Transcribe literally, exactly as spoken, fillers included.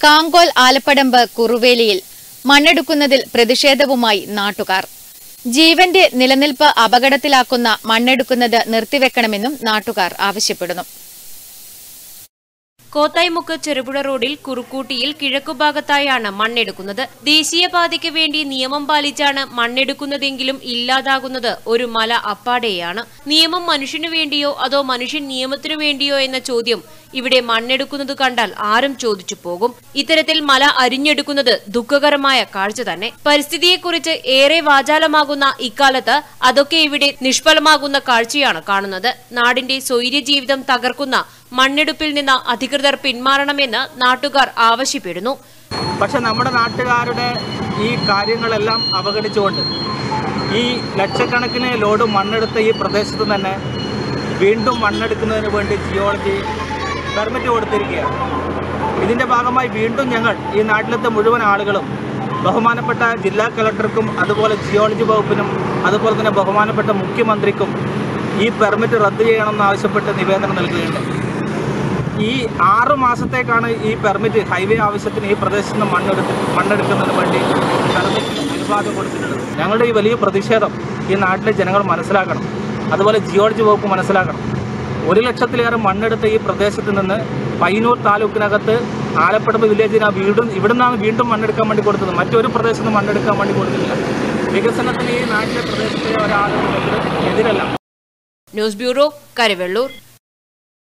കാങ്കോൽ ആലപ്പടമ്പ് കുറുവേലിയിൽ മണ്ണെടുക്കുന്നതിൽ പ്രതിഷേധവുമായി നാട്ടുകാർ. ജീവന്റെ നിലനിൽപ്പ് അപകടത്തിലാക്കുന്ന മണ്ണെടുക്കുന്നത് നിർത്തിവെക്കണമെന്നും നാട്ടുകാർ ആവശ്യപ്പെടുന്നു. കോത്തായിമുക്ക് ചെറുപുഴ റോഡിൽ കുറുക്കൂട്ടിയിൽ കിഴക്കുഭാഗത്തായാണ് മണ്ണെടുക്കുന്നത്. ദേശീയപാതയ്ക്ക് വേണ്ടി നിയമം പാലിച്ചാണ് മണ്ണെടുക്കുന്നതെങ്കിലും ഇല്ലാതാകുന്നത് ഒരു മല അപ്പാടെയാണ്. നിയമം മനുഷ്യനു വേണ്ടിയോ അതോ മനുഷ്യൻ നിയമത്തിനു വേണ്ടിയോ എന്ന ചോദ്യം ഇവിടെ മണ്ണെടുക്കുന്നത് കണ്ടാൽ ആരും ചോദിച്ചു പോകും. ഇത്തരത്തിൽ മല അരിഞ്ഞെടുക്കുന്നത് ദുഃഖകരമായ കാഴ്ച തന്നെ. പരിസ്ഥിതിയെക്കുറിച്ച് ഏറെ വാചാലമാകുന്ന ഇക്കാലത്ത് അതൊക്കെ ഇവിടെ നിഷ്ഫലമാകുന്ന കാഴ്ചയാണ് കാണുന്നത്. നാടിന്റെ സ്വൈര്യ ജീവിതം തകർക്കുന്ന മണ്ണെടുപ്പിൽ നിന്ന് അധികൃതർ പിന്മാറണമെന്ന് നാട്ടുകാർ ആവശ്യപ്പെടുന്നു. പക്ഷെ നമ്മുടെ നാട്ടുകാരുടെ ഈ കാര്യങ്ങളെല്ലാം അവഗണിച്ചുകൊണ്ട് ഈ ലക്ഷക്കണക്കിന് ലോഡ് മണ്ണെടുത്ത ഈ പ്രദേശത്ത് തന്നെ വീണ്ടും മണ്ണെടുക്കുന്നതിന് വേണ്ടി ജിയോളജി പെർമിറ്റ് കൊടുത്തിരിക്കുകയാണ്. ഇതിൻ്റെ ഭാഗമായി വീണ്ടും ഞങ്ങൾ ഈ നാട്ടിലത്തെ മുഴുവൻ ആളുകളും ബഹുമാനപ്പെട്ട ജില്ലാ കളക്ടർക്കും അതുപോലെ ജിയോളജി വകുപ്പിനും അതുപോലെ തന്നെ ബഹുമാനപ്പെട്ട മുഖ്യമന്ത്രിക്കും ഈ പെർമിറ്റ് റദ്ദ് ചെയ്യണമെന്നാവശ്യപ്പെട്ട് നിവേദനം നൽകുകയുണ്ട്. ഈ ആറു മാസത്തേക്കാണ് ഈ പെർമിറ്റ് ഹൈവേ ആവശ്യത്തിന് ഈ പ്രദേശത്ത് നിന്ന് മണ്ണെടുത്ത് മണ്ണെടുക്കുന്നതിന് വേണ്ടി പെർമിറ്റ് അനുവാദം കൊടുത്തിട്ടുള്ളത്. ഞങ്ങളുടെ ഈ വലിയ പ്രതിഷേധം ഈ നാട്ടിലെ ജനങ്ങൾ മനസ്സിലാക്കണം, അതുപോലെ ജിയോളജി വകുപ്പ് മനസ്സിലാക്കണം. ഒരു ലക്ഷത്തിലേറെ മണ്ണെടുത്ത ഈ പ്രദേശത്ത് നിന്ന് പയ്യന്നൂർ താലൂക്കിനകത്ത് ആലപ്പടമ്പ് വില്ലേജിന് വീണ്ടും ഇവിടെ നിന്നാണ് വീണ്ടും മണ്ണെടുക്കാൻ വേണ്ടി കൊടുത്തത്. മറ്റൊരു പ്രദേശത്ത് നിന്ന് മണ്ണെടുക്കാൻ വേണ്ടി കൊടുത്തിട്ടില്ല. വികസനത്തിന് ഈ നാട്ടിലെ പ്രദേശത്തെ ഒരാളും എതിരല്ല. News bureau, Karuvallur.